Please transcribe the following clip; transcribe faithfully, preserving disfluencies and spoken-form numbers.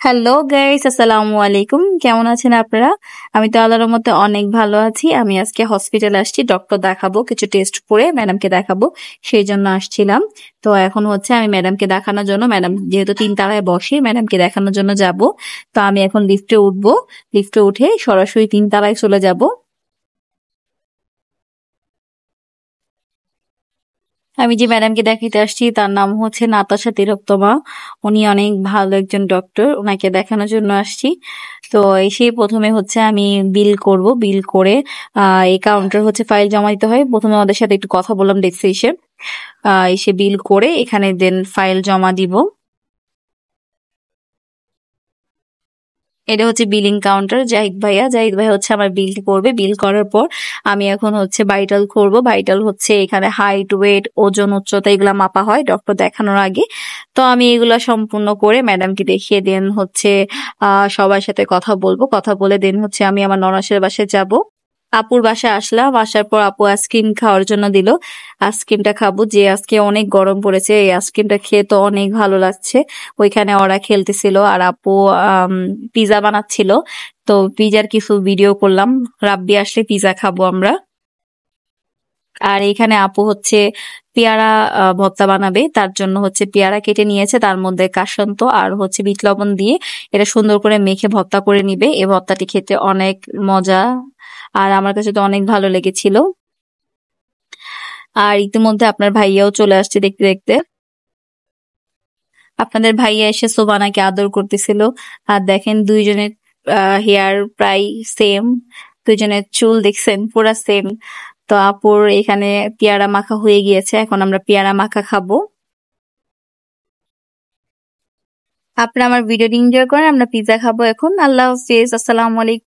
Hello guys, আসসালামু আলাইকুম। কেমন আছেন আপনারা? আমি তো আল্লাহর রহমতে অনেক ভালো আছি। আমি আজকে হসপিটালে আসছি ডক্টর দেখাবো, কিছু টেস্ট করে ম্যাডামকে দেখাবো, সেই জন্য আসছিলাম। তো এখন হচ্ছে আমি ম্যাডামকে দেখানোর জন্য, ম্যাডাম যেহেতু তিন তলায় বসে, ম্যাডামকে দেখানোর জন্য যাব। তো আমি এখন লিফটে উঠবো, লিফটে উঠে সরাসরি তিন তলায় চলে যাব। আমি যে ম্যাডামকে দেখাতে আসছি তার নাম হচ্ছে নাতাশা তিলোত্তমা। উনি অনেক ভালো একজন ডক্টর, ওনাকে দেখানোর জন্য আসছি। তো এসে প্রথমে হচ্ছে আমি বিল করব, বিল করে আহ এই কাউন্টার হচ্ছে ফাইল জমা দিতে হয়। প্রথমে ওদের সাথে একটু কথা বললাম ডেস্কে এসে, আহ এসে বিল করে এখানে দেন ফাইল জমা দিব। এটা হচ্ছে বিলিং কাউন্টার। জাহিদ ভাইয়া জাহিদ ভাইয়া হচ্ছে আমার বিল করবে। বিল করার পর আমি এখন হচ্ছে ভাইটাল করব। ভাইটাল হচ্ছে এখানে হাইট, ওয়েট, ওজন, উচ্চতা এগুলা মাপা হয় ডক্টর দেখানোর আগে। তো আমি এগুলা সম্পূর্ণ করে ম্যাডামকে দেখিয়ে দেন হচ্ছে আহ সবার সাথে কথা বলবো। কথা বলে দেন হচ্ছে আমি আমার ননাসের বাসায় যাব। আপুর বাসায় আসলাম, আসার পর আপু আইসক্রিম খাওয়ার জন্য দিল। আইসক্রিমটা খাবো, যে আজকে অনেক গরম পড়েছে, এই আইসক্রিমটা খেয়ে তো অনেক ভালো লাগছে। ওইখানে ওরা খেলতেছিল আর আপু আম, পিজা বানাচ্ছিল। তো পিজার কিছু ভিডিও করলাম। রাব্বি আসলে পিজা খাবো আমরা। আর এখানে আপু হচ্ছে পেয়ারা আহ, ভর্তা বানাবে, তার জন্য হচ্ছে পেয়ারা কেটে নিয়েছে, তার মধ্যে কাসন্ত আর হচ্ছে বিট লবণ দিয়ে এটা সুন্দর করে মেখে ভর্তা করে নিবে। এই ভর্তাটি খেতে অনেক মজা, আর আমার কাছে তো অনেক ভালো লেগেছিল। আর ইতিমধ্যে আপনার ভাইয়াও চলে আসছে দেখতে দেখতে। আপনাদের ভাইয়া এসে সোবানাকে আদর করতেছিল। আর দেখেন দুইজনের হেয়ার প্রায় সেম, দুইজনের চুল দেখছেন পুরা সেম। তো আপুর এখানে পেয়ারা মাখা হয়ে গিয়েছে, এখন আমরা পেয়ারা মাখা খাবো। আপনারা আমার ভিডিওটি এনজয় করেন, আমরা পিৎজা খাবো এখন। আল্লাহ হাফেজ, আসসালামু আলাইকুম।